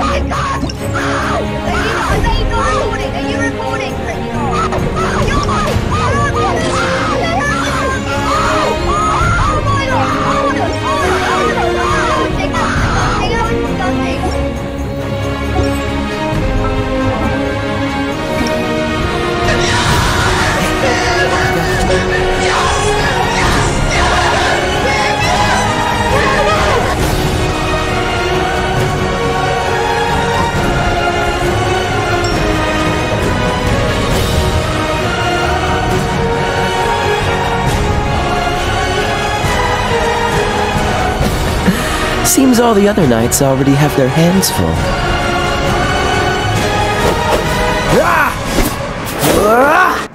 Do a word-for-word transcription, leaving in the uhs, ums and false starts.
my god! Are you recording? Are you recording? Seems all the other knights already have their hands full. Ah! Ah!